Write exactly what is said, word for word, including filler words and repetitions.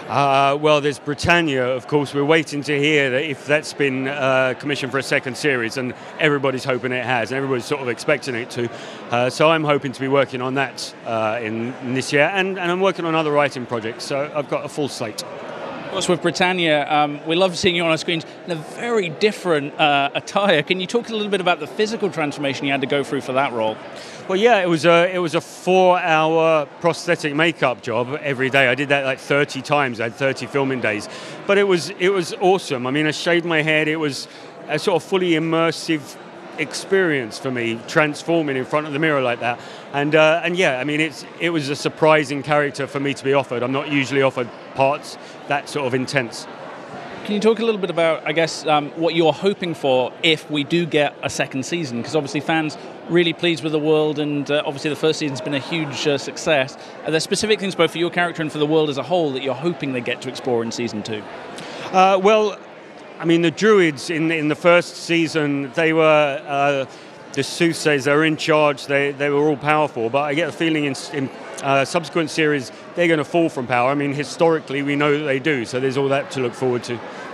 Uh, well, there's Britannia, of course. We're waiting to hear that if that's been uh, commissioned for a second series, and everybody's hoping it has, and everybody's sort of expecting it to. Uh, so I'm hoping to be working on that uh, in, in this year, and, and I'm working on other writing projects, so I've got a full slate. Of course, with Britannia, um, we love seeing you on our screens in a very different uh, attire. Can you talk a little bit about the physical transformation you had to go through for that role? Well, yeah, it was a it was a four-hour prosthetic makeup job every day. I did that like thirty times. I had thirty filming days, but it was it was awesome. I mean, I shaved my head. It was a sort of fully immersive experience for me, transforming in front of the mirror like that. And uh, and yeah, I mean, it's it was a surprising character for me to be offered. I'm not usually offered parts that sort of intense. Can you talk a little bit about, I guess, um, what you're hoping for if we do get a second season? Because obviously fans really pleased with the world, and uh, obviously the first season's been a huge uh, success. Are there specific things both for your character and for the world as a whole that you're hoping they get to explore in season two? Uh, well, I mean, the druids in in the first season, they were uh, the soothsayers. They were in charge. They they were all powerful. But I get a feeling in, in uh, subsequent series they're going to fall from power. I mean, historically we know that they do. So there's all that to look forward to.